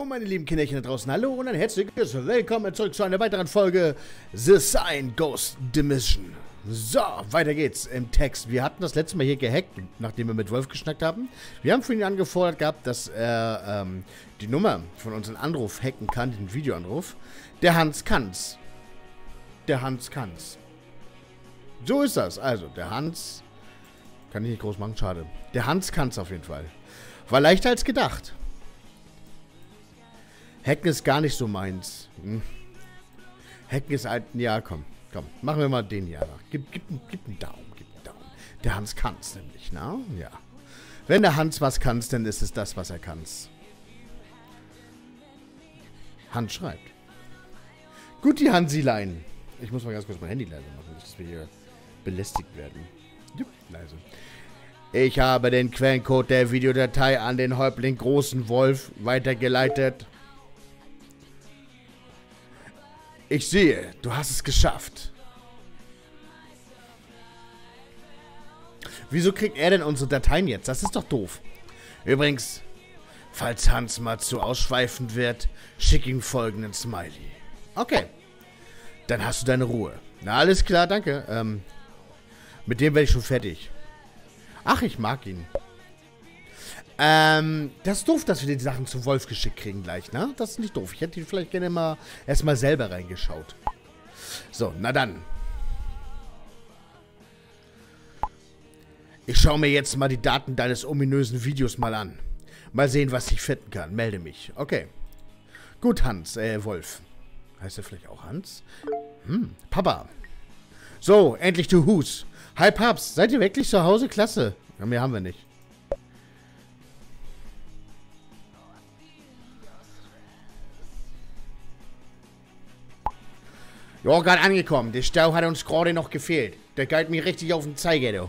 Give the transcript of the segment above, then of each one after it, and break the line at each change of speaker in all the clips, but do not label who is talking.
Jo, meine lieben Kinderchen da draußen, hallo und ein herzliches Willkommen zurück zu einer weiteren Folge The Sign Ghost Dimission. So, weiter geht's im Text. Wir hatten das letzte Mal hier gehackt, nachdem wir mit Wolf geschnackt haben. Wir haben von ihm angefordert gehabt, dass er die Nummer von unserem Anruf hacken kann, den Videoanruf. Der Hans kann's. Der Hans kann's. So ist das. Also, der Hans... Kann ich nicht groß machen, schade. Der Hans kann's auf jeden Fall. War leichter als gedacht. Hacken ist gar nicht so meins. Hacken ist halt... Ja, komm. Machen wir mal den hier nach. Gib einen Daumen. Der Hans kann's nämlich, na? Ja. Wenn der Hans was kann's, dann ist es das, was er kann's. Hans schreibt. Gut, die Hansilein. Ich muss mal ganz kurz mein Handy leise machen, nicht, dass wir hier belästigt werden. Jupp, leise. Ich habe den Quellencode der Videodatei an den Häuptling Großen Wolf weitergeleitet. Ich sehe, du hast es geschafft. Wieso kriegt er denn unsere Dateien jetzt? Das ist doch doof. Übrigens, falls Hans mal zu ausschweifend wird, schick ihm folgenden Smiley. Okay. Dann hast du deine Ruhe. Na, alles klar, danke. Mit dem werde ich schon fertig. Ach, ich mag ihn. Das ist doof, dass wir die Sachen zu Wolf geschickt kriegen gleich, ne? Das ist nicht doof. Ich hätte vielleicht gerne mal erstmal selber reingeschaut. So, na dann. Ich schaue mir jetzt mal die Daten deines ominösen Videos mal an. Mal sehen, was ich finden kann. Melde mich. Okay. Gut, Hans, Wolf. Heißt er vielleicht auch Hans? Papa. So, endlich du Hus. Hi, Paps. Seid ihr wirklich zu Hause? Klasse. Ja, mehr haben wir nicht. Ja, gerade angekommen. Der Stau hat uns gerade noch gefehlt. Der galt mir richtig auf den Zeiger, du.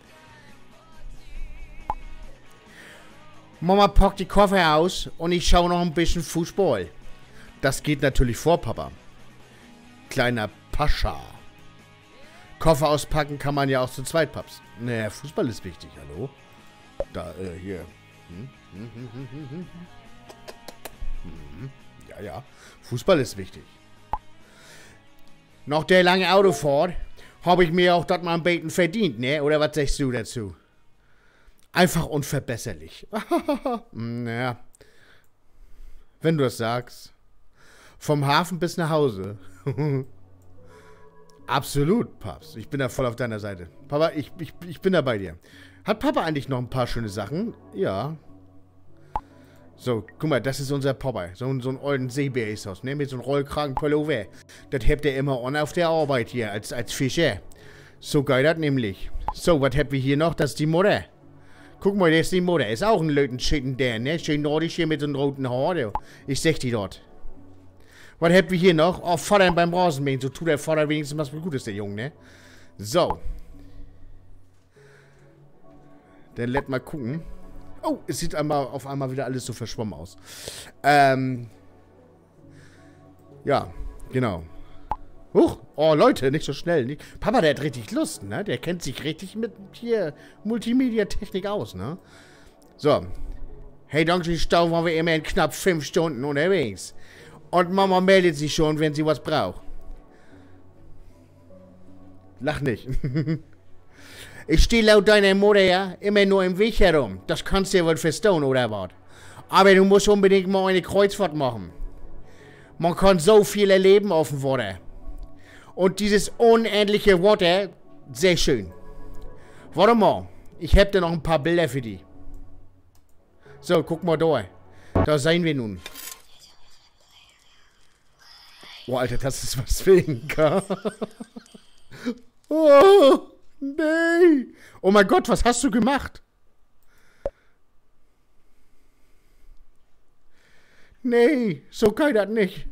Mama packt die Koffer aus und ich schaue noch ein bisschen Fußball. Das geht natürlich vor, Papa. Kleiner Pascha. Koffer auspacken kann man ja auch zu zweit, Paps. Naja, Fußball ist wichtig, hallo? Da, hier. Ja. Fußball ist wichtig. Nach der langen Autofahrt habe ich mir auch das mal ein Beten verdient, ne? Oder was sagst du dazu? Einfach unverbesserlich. Naja. Wenn du das sagst. Vom Hafen bis nach Hause. Absolut, Paps. Ich bin da voll auf deiner Seite. Papa, ich bin da bei dir. Hat Papa eigentlich noch ein paar schöne Sachen? Ja. So, guck mal, das ist unser Papa. So ein alten Seebär ist das, ne? Mit so einem Rollkragenpullover. Das hebt er immer an auf der Arbeit hier, als Fischer. So geil das nämlich. So, was haben wir hier noch? Das ist die Mutter. Guck mal, das ist die Mutter. Ist auch ein Lötenschitten der, ne? Schön nordisch hier mit so einem roten Haar. Du. Ich sag die dort. Was haben wir hier noch? Oh, Vater beim Rasenmähen. So tut der Vater wenigstens was Gutes, der Junge, ne? So. Dann lädt mal gucken. Oh, es sieht auf einmal wieder alles so verschwommen aus. Ja, genau. Huch, oh Leute, nicht so schnell. Papa, der hat richtig Lust, ne? Der kennt sich richtig mit hier Multimedia-Technik aus, ne? So. Hey, dank dem Stau waren wir immer in knapp 5 Stunden unterwegs. Und Mama meldet sich schon, wenn sie was braucht. Lach nicht. Ich stehe laut deiner Mutter ja immer nur im Weg herum. Das kannst du ja wohl verstehen, oder was? Aber du musst unbedingt mal eine Kreuzfahrt machen. Man kann so viel erleben auf dem Wasser. Und dieses unendliche Wasser, sehr schön. Warte mal, ich hab da noch ein paar Bilder für dich. So, guck mal da. Da sehen wir nun. Oh, Alter, das ist was für ein K. Oh, nee. Oh mein Gott, was hast du gemacht? Nee, so kann das nicht.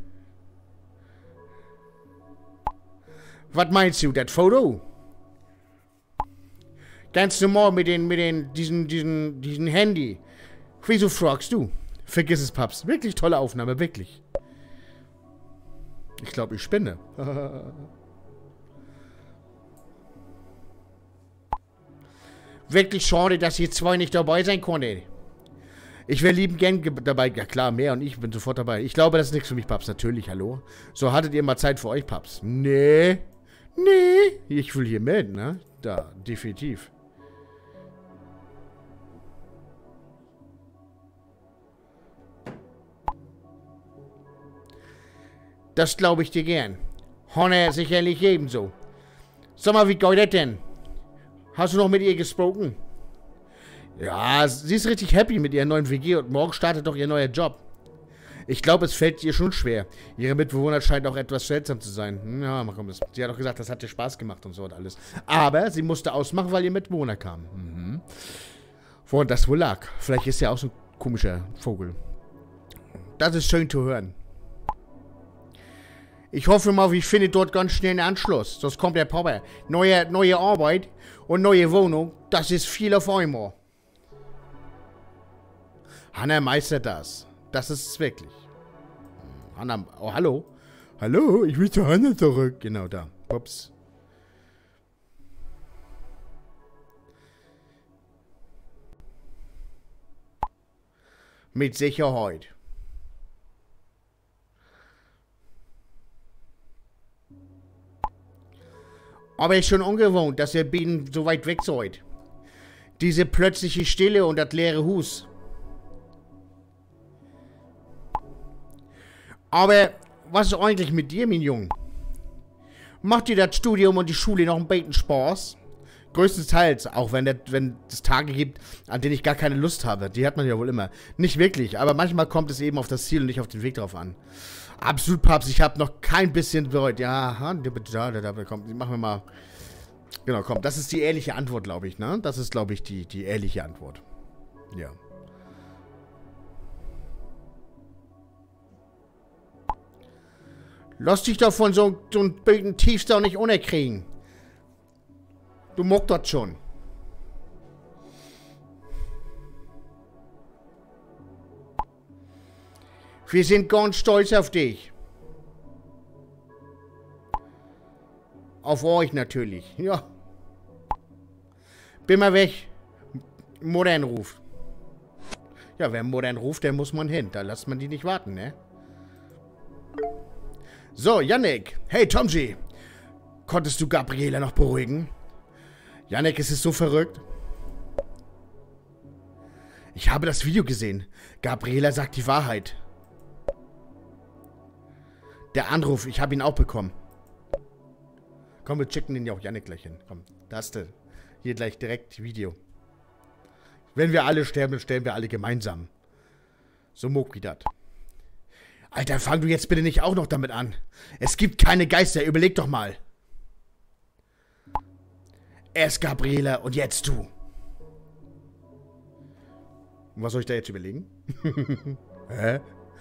Was meinst du, das Foto? Ganz normal mit diesen Handy. Wieso fragst du? Vergiss es, Paps. Wirklich tolle Aufnahme, wirklich. Ich glaube, ich spinne. Wirklich schade, dass ihr zwei nicht dabei sein konntet. Ich wäre liebend gern dabei. Ja klar, mehr und ich bin sofort dabei. Ich glaube, das ist nichts für mich, Paps. Natürlich, hallo. So, hattet ihr mal Zeit für euch, Paps? Nee. Nee. Ich will hier melden, ne? Da, definitiv. Das glaube ich dir gern. Honor sicherlich ebenso. Sag mal, wie geht das denn? Hast du noch mit ihr gesprochen? Ja, sie ist richtig happy mit ihrem neuen WG und morgen startet doch ihr neuer Job. Ich glaube, es fällt ihr schon schwer. Ihre Mitbewohner scheint auch etwas seltsam zu sein. Ja, mal komm, sie hat doch gesagt, das hat ihr Spaß gemacht und so und alles. Aber sie musste ausmachen, weil ihr Mitbewohner kam. Mhm. Woran das wohl lag? Vielleicht ist ja auch so ein komischer Vogel. Das ist schön zu hören. Ich hoffe mal, wir finden dort ganz schnell einen Anschluss. Sonst kommt der Papa. Neue Arbeit und neue Wohnung. Das ist viel auf einmal. Hanna meistert das. Das ist es wirklich. Hanna, oh, hallo. Hallo, ich will zu Hanna zurück. Genau da. Ups. Mit Sicherheit. Aber es ist schon ungewohnt, dass ihr beiden so weit weg seid. Diese plötzliche Stille und das leere Hus. Aber was ist eigentlich mit dir, mein Junge? Macht dir das Studium und die Schule noch ein bisschen Spaß? Größtenteils, auch wenn es Tage gibt, an denen ich gar keine Lust habe. Die hat man ja wohl immer. Nicht wirklich, aber manchmal kommt es eben auf das Ziel und nicht auf den Weg drauf an. Absolut, Papst, ich habe noch kein bisschen bereut. Ja, komm, machen wir mal. Genau, komm, das ist die ehrliche Antwort, glaube ich, ne? Das ist, glaube ich, die ehrliche Antwort. Ja. Lass dich doch von so einem bösen Tiefstau nicht unerkriegen. Du mockst das schon. Wir sind ganz stolz auf dich. Auf euch natürlich, ja. Bin mal weg. Mutter ruft. Ja, wer Mutter ruft, der muss man hin. Da lässt man die nicht warten, ne? So, Yannick. Hey, Tomji. Konntest du Gabriela noch beruhigen? Yannick, es ist so verrückt. Ich habe das Video gesehen. Gabriela sagt die Wahrheit. Der Anruf, ich habe ihn auch bekommen. Komm, wir checken den ja auch Yannick gleich hin. Komm, da hast du. Hier gleich direkt Video. Wenn wir alle sterben, dann sterben wir alle gemeinsam. So muck wie das. Alter, fang du jetzt bitte nicht auch noch damit an. Es gibt keine Geister, überleg doch mal. Erst Gabriela und jetzt du. Und was soll ich da jetzt überlegen? Hä?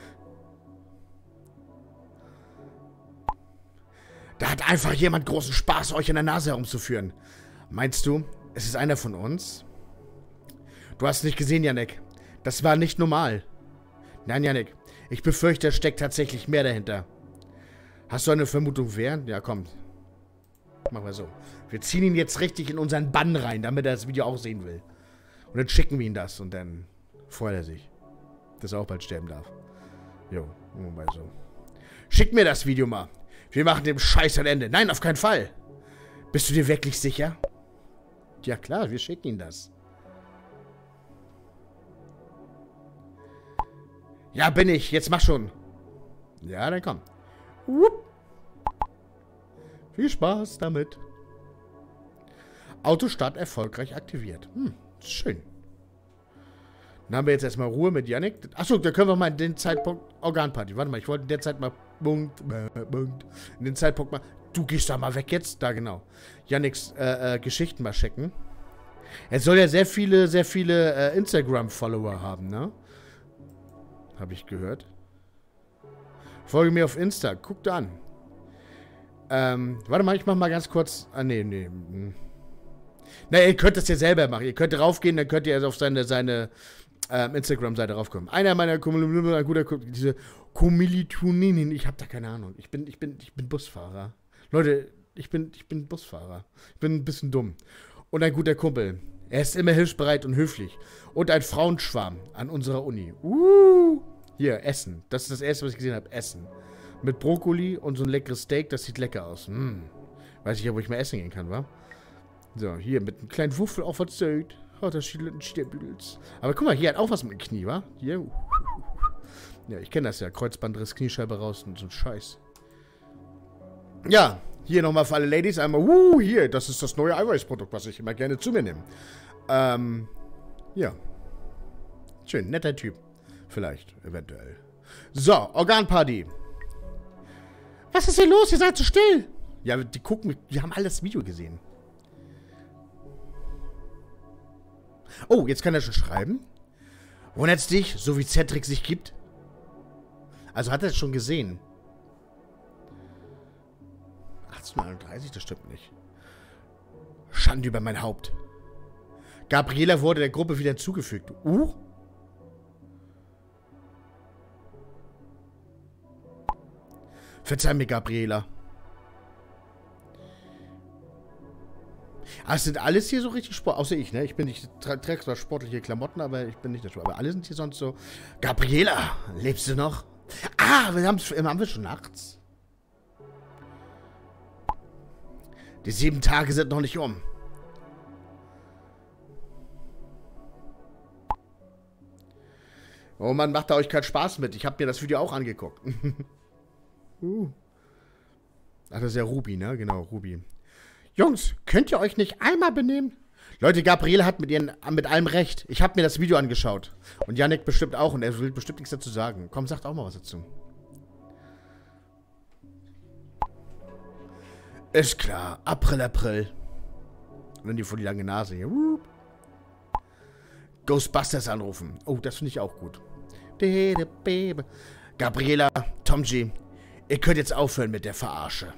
Da hat einfach jemand großen Spaß, euch in der Nase herumzuführen. Meinst du, es ist einer von uns? Du hast nicht gesehen, Yannick. Das war nicht normal. Nein, Yannick. Ich befürchte, es steckt tatsächlich mehr dahinter. Hast du eine Vermutung, wer? Ja, komm. Machen wir so. Wir ziehen ihn jetzt richtig in unseren Bann rein, damit er das Video auch sehen will. Und dann schicken wir ihm das und dann freut er sich, dass er auch bald sterben darf. Jo, mal so. Schick mir das Video mal. Wir machen dem Scheiß ein Ende. Nein, auf keinen Fall. Bist du dir wirklich sicher? Ja klar, wir schicken ihm das. Ja, bin ich. Jetzt mach schon. Ja, dann komm. Wupp. Viel Spaß damit. Autostart erfolgreich aktiviert. Schön. Dann haben wir jetzt erstmal Ruhe mit Yannick. Achso, da können wir mal in den Zeitpunkt... Organparty. Warte mal, ich wollte in der Zeit mal... In den Zeitpunkt mal... Du gehst da mal weg jetzt. Da, genau. Yannicks Geschichten mal checken. Er soll ja sehr viele Instagram-Follower haben, ne? Habe ich gehört. Folge mir auf Insta. Guckt an. Warte mal, ich mach mal ganz kurz... Ah, nee. Na, ihr könnt das ja selber machen. Ihr könnt raufgehen, dann könnt ihr also auf seine Instagram-Seite raufkommen. Einer meiner diese Kommilitonen, ich habe da keine Ahnung. Ich bin Busfahrer. Leute, ich bin Busfahrer. Ich bin ein bisschen dumm. Und ein guter Kumpel. Er ist immer hilfsbereit und höflich. Und ein Frauenschwarm an unserer Uni. Hier, Essen. Das ist das erste, was ich gesehen habe. Essen. Mit Brokkoli und so ein leckeres Steak. Das sieht lecker aus. Weiß ich ja, wo ich mal essen gehen kann, wa? So, hier mit einem kleinen Wuffel auf der Zeit. Oh, das Stierbüdels. Aber guck mal, hier hat auch was mit dem Knie, wa? Hier. Ja, ich kenne das ja. Kreuzbandriss, Kniescheibe raus und so ein Scheiß. Ja, hier nochmal für alle Ladies. Einmal, hier, das ist das neue Eiweißprodukt, was ich immer gerne zu mir nehme. Ja. Schön, netter Typ. Vielleicht, eventuell. So, Organparty. Was ist hier los? Ihr seid so still. Ja, die gucken, die haben alles Video gesehen. Oh, jetzt kann er schon schreiben. Wundert's dich, so wie Cedric sich gibt? Also hat er es schon gesehen. 1831, das stimmt nicht. Schande über mein Haupt. Gabriela wurde der Gruppe wieder hinzugefügt. Verzeih mir, Gabriela. Ah, es sind alles hier so richtig Sport. Außer ich, ne? Ich bin nicht. Trage zwar sportliche Klamotten, aber ich bin nicht der Sport. Aber alle sind hier sonst so. Gabriela, lebst du noch? Ah, haben wir schon nachts? Die 7 Tage sind noch nicht um. Oh Mann, macht da euch keinen Spaß mit. Ich habe mir das Video auch angeguckt. Ach, das ist ja Ruby, ne? Genau, Ruby. Jungs, könnt ihr euch nicht einmal benehmen? Leute, Gabriele hat mit allem recht. Ich habe mir das Video angeschaut. Und Yannick bestimmt auch. Und er will bestimmt nichts dazu sagen. Komm, sagt auch mal was dazu. Ist klar. April. Und dann die vor die lange Nase hier. Ghostbusters anrufen. Oh, das finde ich auch gut. Gabriela, Tomji, ihr könnt jetzt aufhören mit der Verarsche.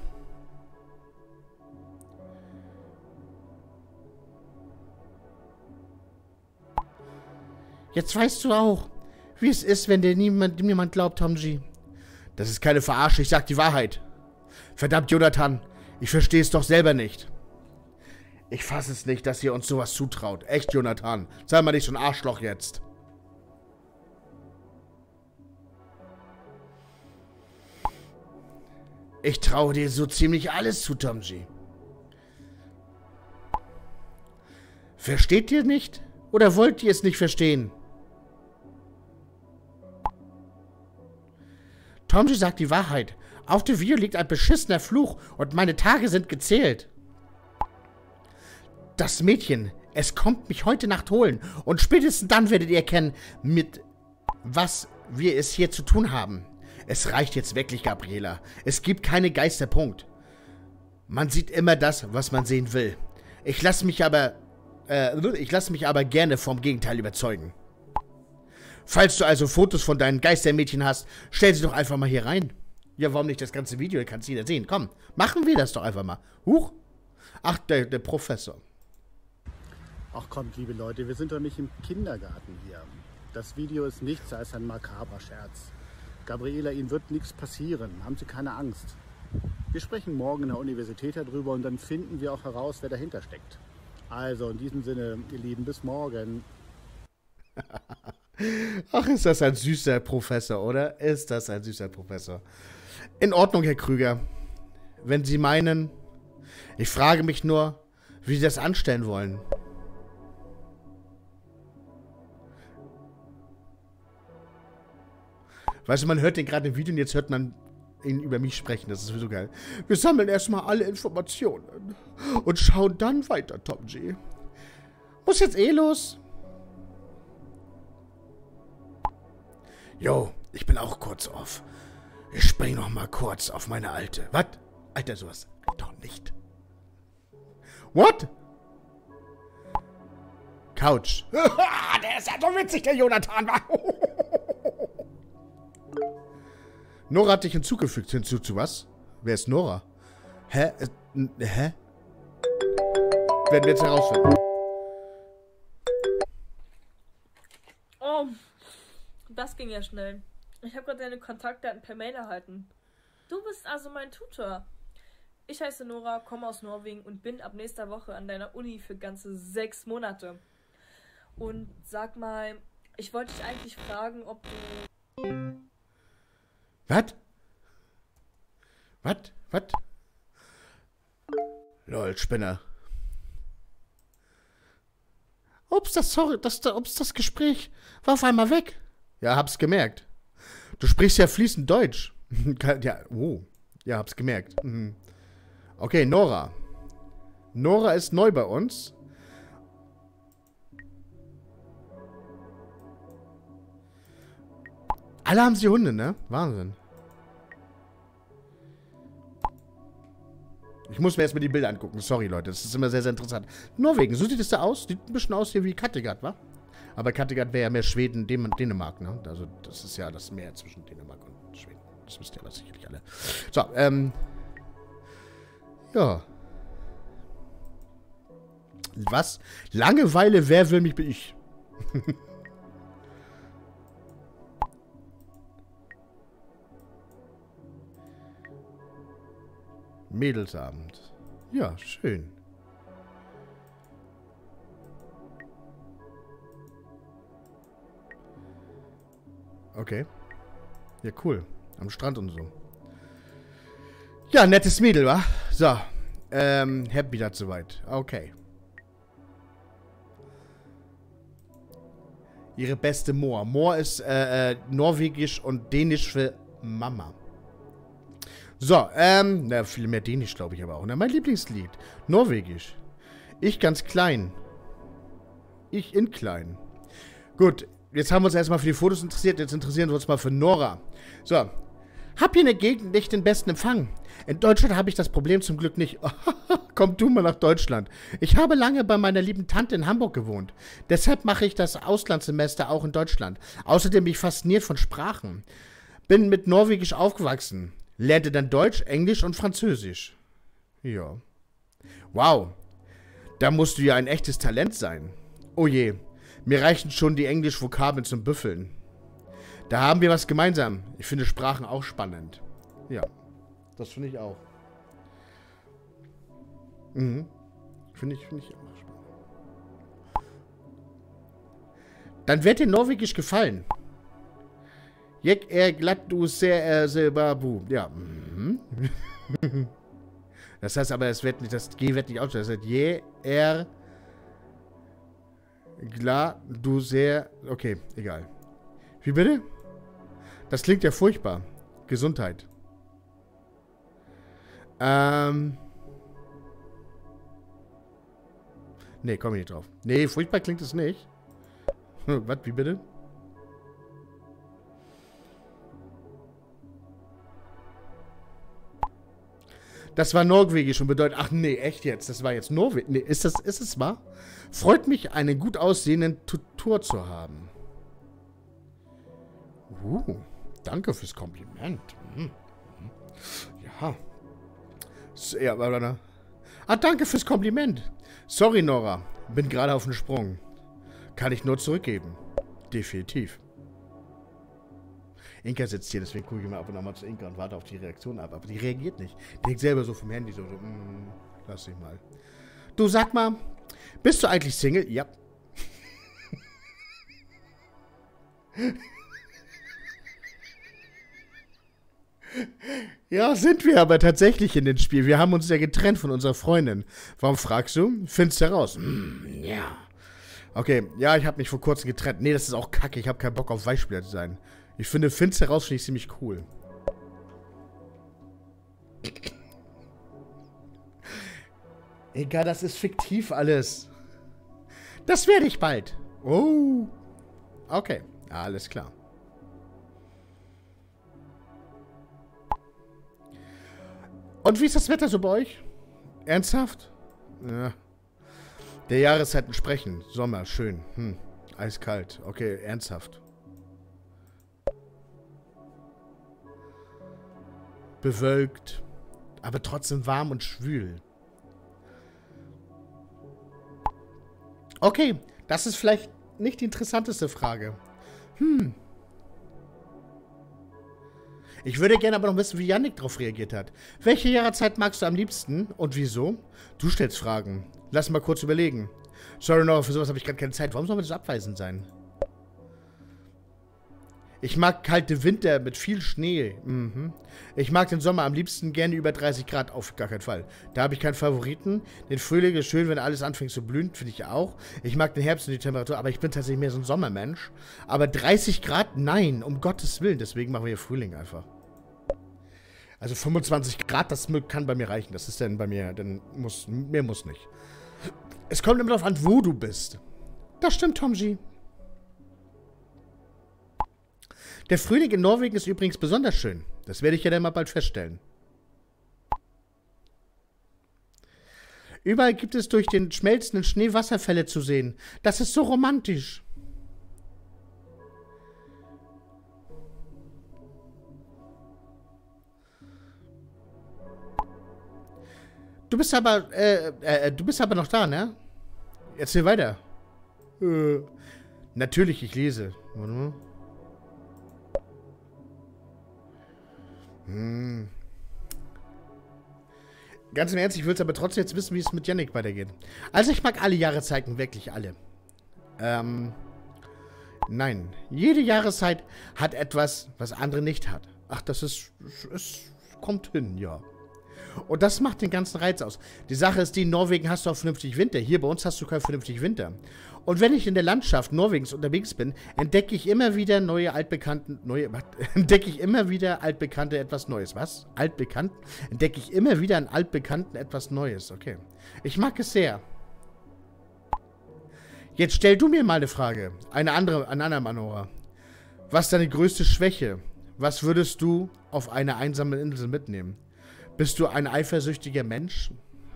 Jetzt weißt du auch, wie es ist, wenn dir niemand glaubt, Tomji. Das ist keine Verarsche, ich sag die Wahrheit. Verdammt, Jonathan, ich verstehe es doch selber nicht. Ich fasse es nicht, dass ihr uns sowas zutraut. Echt, Jonathan. Sei mal nicht so ein Arschloch jetzt. Ich traue dir so ziemlich alles zu, Tomji. Versteht ihr nicht? Oder wollt ihr es nicht verstehen? Tomji sagt die Wahrheit. Auf dem Video liegt ein beschissener Fluch und meine Tage sind gezählt. Das Mädchen, es kommt mich heute Nacht holen und spätestens dann werdet ihr erkennen, mit was wir es hier zu tun haben. Es reicht jetzt wirklich, Gabriela. Es gibt keine Geisterpunkt. Man sieht immer das, was man sehen will. Ich lasse mich aber gerne vom Gegenteil überzeugen. Falls du also Fotos von deinen Geistermädchen hast, stell sie doch einfach mal hier rein. Ja, warum nicht das ganze Video? Da kannst du jeder sehen. Komm, machen wir das doch einfach mal. Huch. Ach, der Professor.
Ach kommt, liebe Leute, wir sind doch nicht im Kindergarten hier. Das Video ist nichts als ein makaber Scherz. Gabriela, Ihnen wird nichts passieren. Haben Sie keine Angst. Wir sprechen morgen in der Universität darüber und dann finden wir auch heraus, wer dahinter steckt. Also in diesem Sinne, ihr Lieben, bis morgen.
Ach, ist das ein süßer Professor, oder? Ist das ein süßer Professor. In Ordnung, Herr Krüger. Wenn Sie meinen, ich frage mich nur, wie Sie das anstellen wollen. Weißt du, man hört den gerade im Video und jetzt hört man ihn über mich sprechen. Das ist sowieso geil. Wir sammeln erstmal alle Informationen und schauen dann weiter, Tomji. Muss jetzt eh los. Jo, ich bin auch kurz off. Ich spring noch mal kurz auf meine alte. Was? Alter, sowas doch nicht. What? Couch. Der ist ja so witzig, der Jonathan war. Nora hat dich hinzugefügt. Hinzu zu was? Wer ist Nora? Hä? Hä? Werden wir jetzt herausfinden.
Oh, das ging ja schnell. Ich habe gerade deine Kontaktdaten per Mail erhalten. Du bist also mein Tutor. Ich heiße Nora, komme aus Norwegen und bin ab nächster Woche an deiner Uni für ganze 6 Monate. Und sag mal, ich wollte dich eigentlich fragen, ob du...
Was? Was? Was? Lol, Spinner. Ups, das Gespräch war auf einmal weg. Ja, hab's gemerkt. Du sprichst ja fließend Deutsch. Ja, oh. Ja, hab's gemerkt. Mhm. Okay, Nora. Nora ist neu bei uns. Alle haben sie Hunde, ne? Wahnsinn. Ich muss mir erstmal die Bilder angucken. Sorry, Leute. Das ist immer sehr, sehr interessant. Norwegen, so sieht es da aus. Sieht ein bisschen aus hier wie Kattegat, wa? Aber Kattegat wäre ja mehr Schweden, Dänemark, ne? Also, das ist ja das Meer zwischen Dänemark und Schweden. Das wisst ihr aber sicherlich alle. So, ja. Was? Langeweile, wer will mich bin ich? Mädelsabend. Ja, schön. Okay. Ja, cool. Am Strand und so. Ja, nettes Mädel, wa? So. Happy das soweit. Okay. Ihre beste Moor. Moor ist norwegisch und dänisch für Mama. So, na, viel mehr Dänisch, glaube ich aber auch. Na, mein Lieblingslied. Norwegisch. Ich ganz klein. Ich in klein. Gut, jetzt haben wir uns erstmal für die Fotos interessiert. Jetzt interessieren wir uns mal für Nora. So. Hab hier in der Gegend nicht den besten Empfang. In Deutschland habe ich das Problem zum Glück nicht. Komm du mal nach Deutschland. Ich habe lange bei meiner lieben Tante in Hamburg gewohnt. Deshalb mache ich das Auslandssemester auch in Deutschland. Außerdem bin ich fasziniert von Sprachen. Bin mit Norwegisch aufgewachsen. Lernte dann Deutsch, Englisch und Französisch. Ja. Wow. Da musst du ja ein echtes Talent sein. Oh je. Mir reichen schon die Englisch-Vokabeln zum Büffeln. Da haben wir was gemeinsam. Ich finde Sprachen auch spannend. Ja. Das finde ich auch. Mhm. Finde ich auch spannend. Dann wird dir Norwegisch gefallen. Jek glatt du sehr babu. Ja. Mhm. Das heißt aber, es wird nicht, das G wird nicht aussprechen. Das heißt, glatt du sehr. Okay, egal. Wie bitte? Das klingt ja furchtbar. Gesundheit. Nee, komm ich nicht drauf. Nee, furchtbar klingt es nicht. Was, wie bitte? Das war Norwegisch und bedeutet... Ach nee, echt jetzt? Das war jetzt Norwegisch. Nee, ist es wahr? Freut mich, einen gut aussehenden Tutor zu haben. Danke fürs Kompliment. Ja. Ja, aber... Ah, danke fürs Kompliment. Sorry, Nora. Bin gerade auf den Sprung. Kann ich nur zurückgeben. Definitiv. Inka sitzt hier, deswegen gucke ich mal ab und an mal zu Inka und warte auf die Reaktion ab. Aber die reagiert nicht. Die hängt selber so vom Handy so lass dich mal. Du, sag mal, bist du eigentlich Single? Ja. Ja, sind wir aber tatsächlich in dem Spiel. Wir haben uns ja getrennt von unserer Freundin. Warum fragst du? Findest du heraus? Ja. Okay, ja, ich habe mich vor kurzem getrennt. Nee, das ist auch kacke. Ich habe keinen Bock auf Weichspieler zu sein. Ich finde, findest du heraus, finde ich ziemlich cool. Egal, das ist fiktiv alles. Das werde ich bald. Oh. Okay, alles klar. Und wie ist das Wetter so bei euch? Ernsthaft? Ja. Der Jahreszeit entsprechend. Sommer, schön. Eiskalt. Okay, ernsthaft. Bewölkt. Aber trotzdem warm und schwül. Okay, das ist vielleicht nicht die interessanteste Frage. Ich würde gerne aber noch wissen, wie Yannick darauf reagiert hat. Welche Jahreszeit magst du am liebsten und wieso? Du stellst Fragen. Lass mal kurz überlegen. Sorry, Nora, für sowas habe ich gerade keine Zeit. Warum soll man so abweisend sein? Ich mag kalte Winter mit viel Schnee. Mhm. Ich mag den Sommer am liebsten gerne über 30 Grad. Auf gar keinen Fall. Da habe ich keinen Favoriten. Den Frühling ist schön, wenn alles anfängt zu blühen. Finde ich auch. Ich mag den Herbst und die Temperatur. Aber ich bin tatsächlich mehr so ein Sommermensch. Aber 30 Grad? Nein. Um Gottes Willen. Deswegen machen wir hier Frühling einfach. Also 25 Grad, das kann bei mir reichen. Das ist dann bei mir, mehr muss nicht. Es kommt immer darauf an, wo du bist. Das stimmt, Tomji. Der Frühling in Norwegen ist übrigens besonders schön. Das werde ich ja dann mal bald feststellen. Überall gibt es durch den schmelzenden Schnee Wasserfälle zu sehen. Das ist so romantisch. Du bist aber noch da, ne? Erzähl weiter. Natürlich, ich lese. Warte mal. Ganz im Ernst, ich will es aber trotzdem jetzt wissen, wie es mit Yannick weitergeht. Also ich mag alle Jahreszeiten, wirklich alle. Nein. Jede Jahreszeit hat etwas, was andere nicht hat. Ach, es kommt hin, ja. Und das macht den ganzen Reiz aus. Die Sache ist die, in Norwegen hast du auch vernünftig Winter. Hier bei uns hast du keinen vernünftigen Winter. Und wenn ich in der Landschaft Norwegens unterwegs bin, entdecke ich immer wieder altbekannte etwas Neues. Was? Altbekannt? Entdecke ich immer wieder an altbekannten etwas Neues. Okay. Ich mag es sehr. Jetzt stell du mir mal eine Frage. Eine andere Manora. Was ist deine größte Schwäche? Was würdest du auf eine einsame Insel mitnehmen? Bist du ein eifersüchtiger Mensch?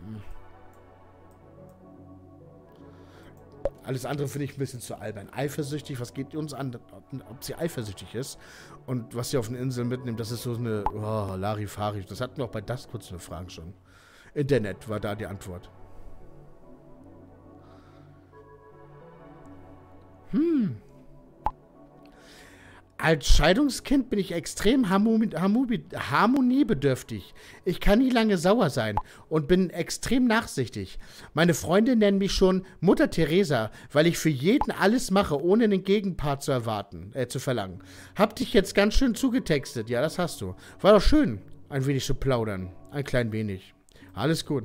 Alles andere finde ich ein bisschen zu albern. Eifersüchtig, was geht uns an, ob sie eifersüchtig ist? Und was sie auf eine Insel mitnimmt, das ist so eine Larifari. Das hatten wir auch bei das kurz eine Frage schon. Internet war da die Antwort. Als Scheidungskind bin ich extrem harmoniebedürftig. Ich kann nie lange sauer sein und bin extrem nachsichtig. Meine Freunde nennen mich schon Mutter Teresa, weil ich für jeden alles mache, ohne einen Gegenpart zu verlangen. Hab dich jetzt ganz schön zugetextet. Ja, das hast du. War doch schön, ein wenig zu plaudern. Ein klein wenig. Alles gut.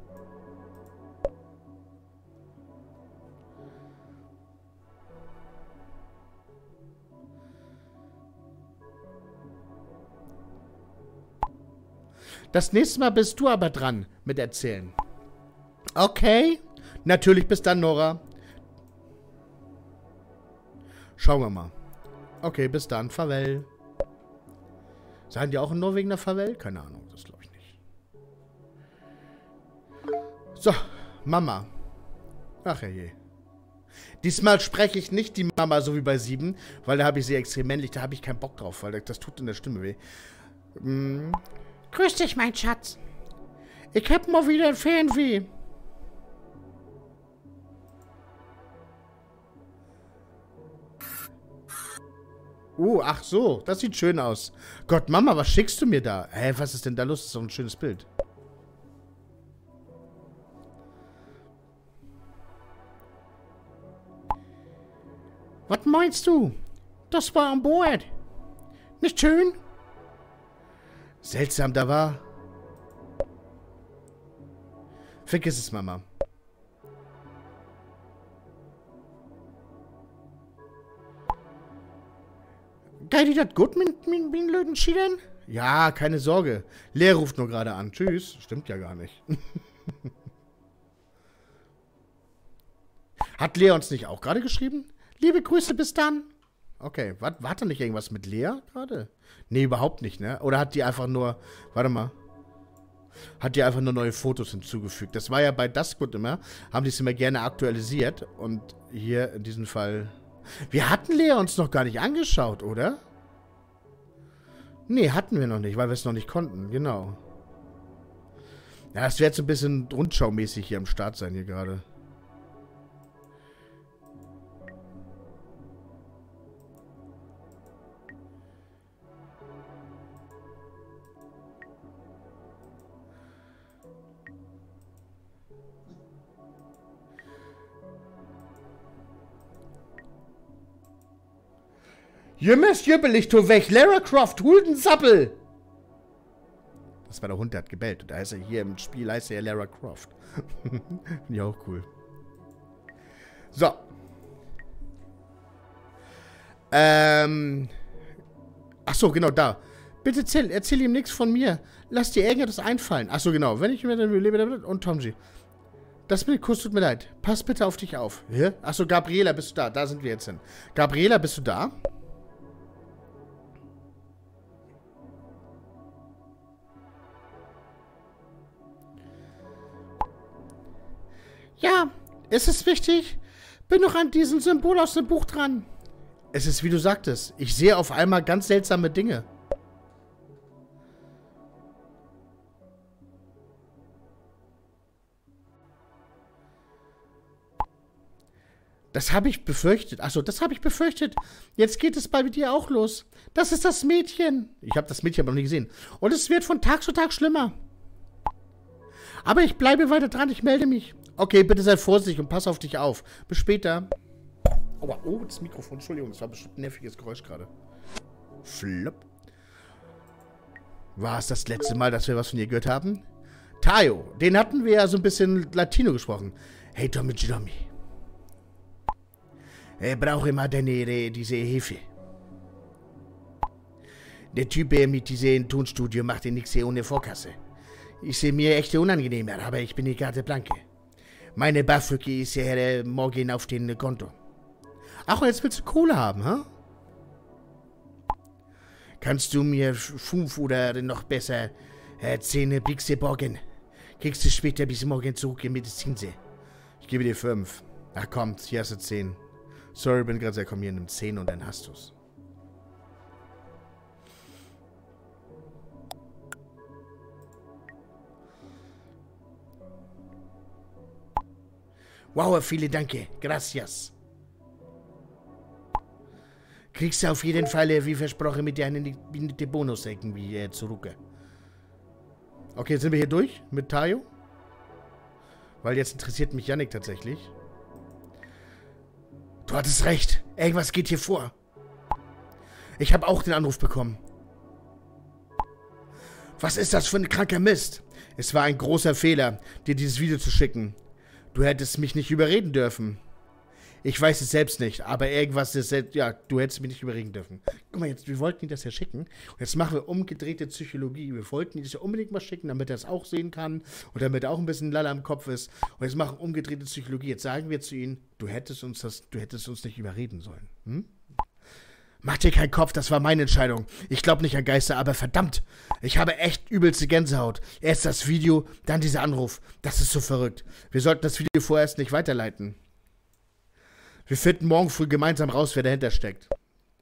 Das nächste Mal bist du aber dran mit erzählen. Okay. Natürlich, bis dann, Nora. Schauen wir mal. Okay, bis dann. Farewell. Sagen die auch in Norwegen nach Farewell? Keine Ahnung, das glaube ich nicht. So, Mama. Ach je. Diesmal spreche ich nicht die Mama so wie bei 7, weil da habe ich sie extrem männlich, da habe ich keinen Bock drauf, weil das tut in der Stimme weh. Grüß dich, mein Schatz. Ich hab mal wieder ein Fernweh. Ach so, das sieht schön aus. Gott, Mama, was schickst du mir da? Hä, was ist denn da los? Das ist doch ein schönes Bild. Was meinst du? Das war an Bord. Nicht schön? Seltsam, da war... Vergiss es, Mama. Geht dir das gut mit blöden Schiedern? Ja, keine Sorge. Lea ruft nur gerade an. Tschüss. Stimmt ja gar nicht. Hat Lea uns nicht auch gerade geschrieben? Liebe Grüße, bis dann. Okay, war da nicht irgendwas mit Lea gerade? Nee, überhaupt nicht, ne? Oder hat die einfach nur... Warte mal. Hat die einfach nur neue Fotos hinzugefügt. Das war ja bei Duskwood immer. Haben die es immer gerne aktualisiert. Und hier in diesem Fall... Wir hatten Lea uns noch gar nicht angeschaut, oder? Nee, hatten wir noch nicht, weil wir es noch nicht konnten. Genau. Ja, das wird so ein bisschen rundschaumäßig hier am Start sein hier gerade. Jümmes Jüppelig, tu weg. Lara Croft, Hulden Sappel. Das war der Hund, der hat gebellt. Und da ist er hier im Spiel, heißt er ja Lara Croft. Ja, auch cool. So. Achso, genau, da. Bitte erzähl ihm nichts von mir. Lass dir irgendetwas einfallen. Achso, genau. Wenn ich mir dann lebe und Tomji. Das mit Kuss tut mir leid. Pass bitte auf dich auf. Hä? Achso, Gabriela, bist du da? Da sind wir jetzt hin. Gabriela, bist du da? Ja, ist es wichtig? Bin noch an diesem Symbol aus dem Buch dran. Es ist, wie du sagtest. Ich sehe auf einmal ganz seltsame Dinge. Das habe ich befürchtet. Achso, das habe ich befürchtet. Jetzt geht es bei dir auch los. Das ist das Mädchen. Ich habe das Mädchen aber noch nie gesehen. Und es wird von Tag zu Tag schlimmer. Aber ich bleibe weiter dran. Ich melde mich. Okay, bitte sei vorsichtig und pass auf dich auf. Bis später. Oh, das Mikrofon. Entschuldigung, das war bestimmt ein nerviges Geräusch gerade. Flop. War es das letzte Mal, dass wir was von ihr gehört haben? Tayo, den hatten wir ja so ein bisschen Latino gesprochen. Hey, Tommy. Brauche immer diese Hilfe. Der Typ mit diesem Tonstudio macht ja nichts hier ohne Vorkasse. Ist mir echt unangenehmer, aber ich bin die Karte Blanke. Meine BAföG ist ja morgen auf den Konto. Ach, und jetzt willst du Kohle haben, hä? Kannst du mir 5 oder noch besser 10 Bixe borgen? Kriegst du später bis morgen zurück mit Zinse. Ich gebe dir 5. Ach komm, hier hast du 10. Sorry, bin gerade sehr komm, hier nimm 10 und dann hast du's. Wow, vielen Dank. Gracias. Kriegst du auf jeden Fall, wie versprochen, mit deinen Bonus irgendwie zurück. Okay, jetzt sind wir hier durch mit Tayo. Weil jetzt interessiert mich Yannick tatsächlich. Du hattest recht. Irgendwas geht hier vor. Ich habe auch den Anruf bekommen. Was ist das für ein kranker Mist? Es war ein großer Fehler, dir dieses Video zu schicken. Du hättest mich nicht überreden dürfen. Ich weiß es selbst nicht, aber irgendwas ist... Ja, du hättest mich nicht überreden dürfen. Guck mal, jetzt, wir wollten ihn das ja schicken. Und jetzt machen wir umgedrehte Psychologie. Wir wollten ihn das ja unbedingt mal schicken, damit er es auch sehen kann. Und damit er auch ein bisschen Lala im Kopf ist. Und jetzt machen wir umgedrehte Psychologie. Jetzt sagen wir zu ihm, du hättest uns nicht überreden sollen. Hm? Mach dir keinen Kopf, das war meine Entscheidung. Ich glaube nicht an Geister, aber verdammt, ich habe echt übelste Gänsehaut. Erst das Video, dann dieser Anruf. Das ist so verrückt. Wir sollten das Video vorerst nicht weiterleiten. Wir finden morgen früh gemeinsam raus, wer dahinter steckt.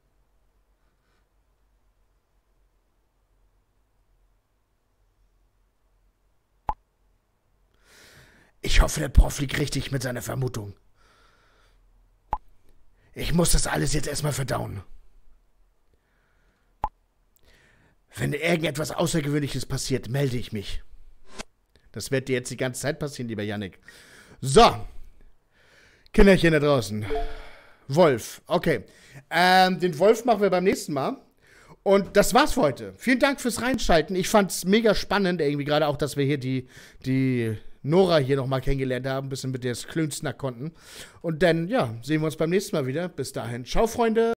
Ich hoffe, der Prof liegt richtig mit seiner Vermutung. Ich muss das alles jetzt erstmal verdauen. Wenn irgendetwas Außergewöhnliches passiert, melde ich mich. Das wird dir jetzt die ganze Zeit passieren, lieber Yannick. So. Kinderchen da draußen. Wolf. Okay. Den Wolf machen wir beim nächsten Mal. Und das war's für heute. Vielen Dank fürs Reinschalten. Ich fand's mega spannend, irgendwie gerade auch, dass wir hier die Nora hier nochmal kennengelernt haben, ein bisschen mit der Klönstner konnten. Und dann, ja, sehen wir uns beim nächsten Mal wieder. Bis dahin. Ciao, Freunde.